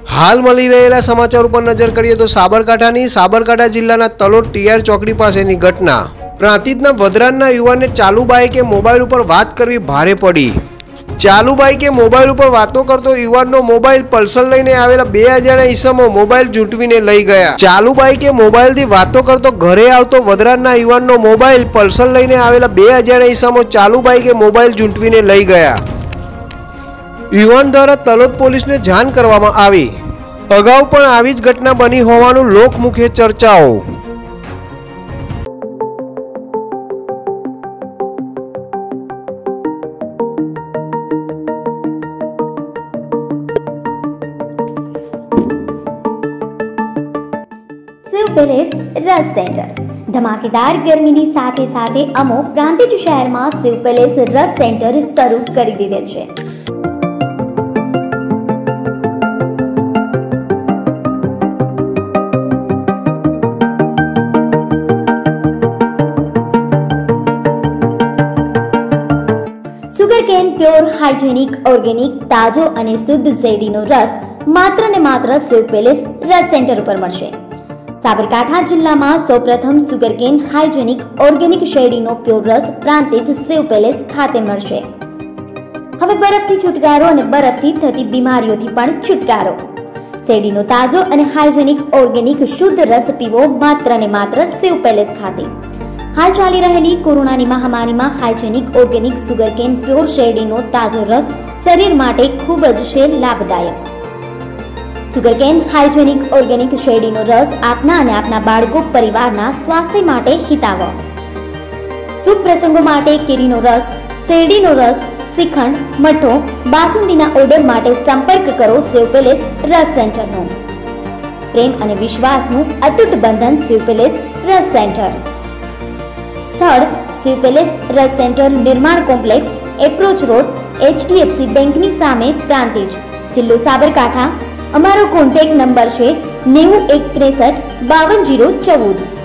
हाल मળી રહેલા સમાચાર ઉપર નજર કરીએ તો સાબરકાંઠા જિલ્લાના તલોદ ટીઆર ચોકડી પાસેની ઘટના। પ્રાંતિજના વડરાના યુવાનને ચાલુ બાઇકે મોબાઈલ ઉપર વાત કરવી ભારે પડી। ચાલુ બાઇકે મોબાઈલ ઉપર વાતો કરતો યુવાનનો મોબાઈલ પલ્સર લઈને આવેલા 2000 ઈસમો મોબાઈલ ઝૂંટવીને લઈ ગયા। ચાલુ બાઇકે મોબાઈલથી વાતો કરતો ઘરે આવતો વડરાના યુવાનનો મોબાઈલ પલ્સર લઈને આવેલા 2000 ઈસમો ચાલુ બાઇકે મોબાઈલ ઝૂંટવીને લઈ ગયા। યુવાન દ્વારા તલોદ પોલીસને જાણ કરવામાં આવી। અગાઉ પણ આવી જ ઘટના બની હોવાનું લોકમુખે ચર્ચાઓ। शिव पैलेस रस सेंटर धमाकेदार गर्मीनी साथे साथे अमो प्रांतिज शहर में शिव पैलेस रस सेंटर शुरू कर दीधेल छे। सुगरकेन प्योर हाइजेनिक ऑर्गेनिक ताजो अने शुद्ध શેરડીનો રસ मात्र ने मात्र शिव पैलेस रस सेंटर पर मळशे। साबरकांठा जिल्लामां सौप्रथम सुगरकेन हाइजेनिक ऑर्गेनिक શેરડીનો प्योर रस प्रांतिज शिव पैलेस खाते मळशे। हवे बरफथी छुटकारो अने बरफथी थती बीमारीओथी पण छुटकारो। શેરડીનો ताजो अने हाइजेनिक ऑर्गेनिक शुद्ध रस पीवो मात्र ने मात्र शिव पैलेस खाते। हाल चाली रहेली कोरोनानी महामारीमां हाइजेनिक ऑर्गेनिक सुगरकेन प्योर શેરડીનો ताजो रस शरीर माटे खूब ज छे लाभदायक। सुगरकेन हाइजेनिक ऑर्गेनिक શેરડીનો रस आपना अने आपना बाळको परिवारना स्वास्थ्य माटे हितावह। शुभ प्रसंगो माटे केरीनो रस, શેરડીનો रस, श्रीखंड, मठो, बासुंदीना ऑर्डर माटे संपर्क करो शिव पैलेस रस सेंटरनो। प्रेम अने विश्वासनुं अतूट बंधन शिव पैलेस रस सेंटर। स्थळ शिव पैलेस रस सेंटर निर्माण कॉम्प्लेक्स एप्रोच रोड HDFC બેંકની સામે પ્રાંતિજ જિલ્લો સાબરકાંઠા। અમારો કોન્ટેક્ટ નંબર છે 9163 52 014।